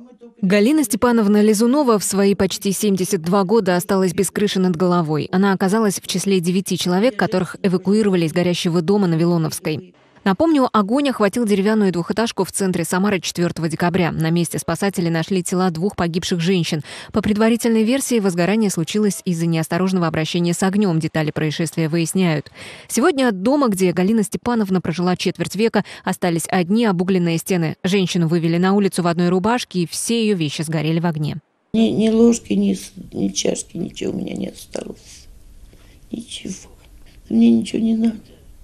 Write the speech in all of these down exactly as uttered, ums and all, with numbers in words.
Галина Степановна Лизунова в свои почти семьдесят два года осталась без крыши над головой. Она оказалась в числе девяти человек, которых эвакуировали из горящего дома на Вилоновской. Напомню, огонь охватил деревянную двухэтажку в центре Самары четвёртого декабря. На месте спасатели нашли тела двух погибших женщин. По предварительной версии, возгорание случилось из-за неосторожного обращения с огнем. Детали происшествия выясняют. Сегодня от дома, где Галина Степановна прожила четверть века, остались одни обугленные стены. Женщину вывели на улицу в одной рубашке, и все ее вещи сгорели в огне. Ни, ни ложки, ни, ни чашки, ничего у меня не осталось. Ничего. Мне ничего не надо.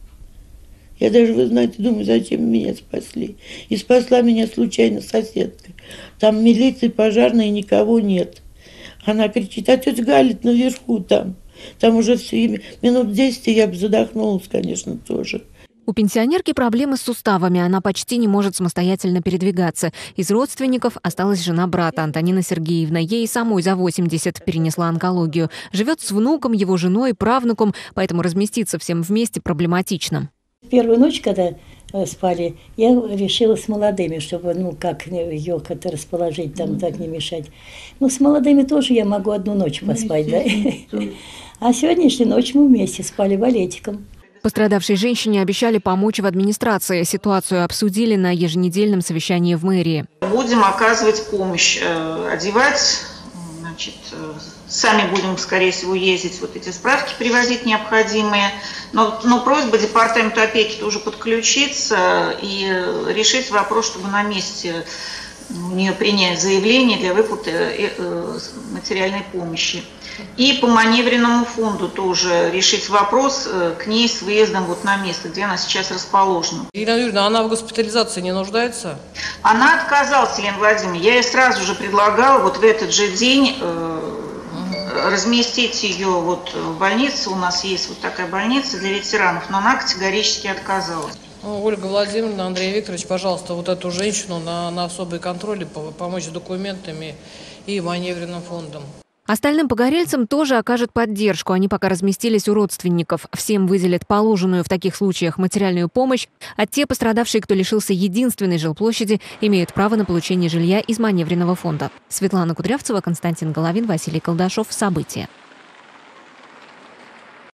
Я даже, вы знаете, думаю, зачем меня спасли. И спасла меня случайно соседка. Там милиции, пожарные, никого нет. Она кричит: а тетя Галя наверху там. Там уже все, минут десять, и я бы задохнулась, конечно, тоже. У пенсионерки проблемы с суставами. Она почти не может самостоятельно передвигаться. Из родственников осталась жена брата Антонина Сергеевна. Ей самой за восемьдесят, перенесла онкологию. Живет с внуком, его женой, правнуком, поэтому разместиться всем вместе проблематично. Первую ночь, когда спали, я решила с молодыми, чтобы, ну, как ее как-то расположить, там, так не мешать. Ну, с молодыми тоже я могу одну ночь поспать, да. А сегодняшнюю ночь мы вместе спали валетиком. Пострадавшей женщине обещали помочь в администрации. Ситуацию обсудили на еженедельном совещании в мэрии. Будем оказывать помощь, одевать, значит, сами будем, скорее всего, ездить, вот эти справки привозить необходимые. Но, но просьба департаменту опеки тоже подключиться и решить вопрос, чтобы на месте у нее принять заявление для выплаты материальной помощи. И по маневренному фонду тоже решить вопрос к ней с выездом вот на место, где она сейчас расположена. Елена Юрьевна, она в госпитализации не нуждается? Она отказалась, Елена Владимировна. Я ей сразу же предлагала вот в этот же день э, угу. разместить ее вот в больнице. У нас есть вот такая больница для ветеранов, но она категорически отказалась. Ну, Ольга Владимировна, Андрей Викторович, пожалуйста, вот эту женщину на, на особый контроль, помочь с документами и маневренным фондом. Остальным погорельцам тоже окажут поддержку. Они пока разместились у родственников. Всем выделят положенную в таких случаях материальную помощь, а те пострадавшие, кто лишился единственной жилплощади, имеют право на получение жилья из маневренного фонда. Светлана Кудрявцева, Константин Головин, Василий Колдашов. События.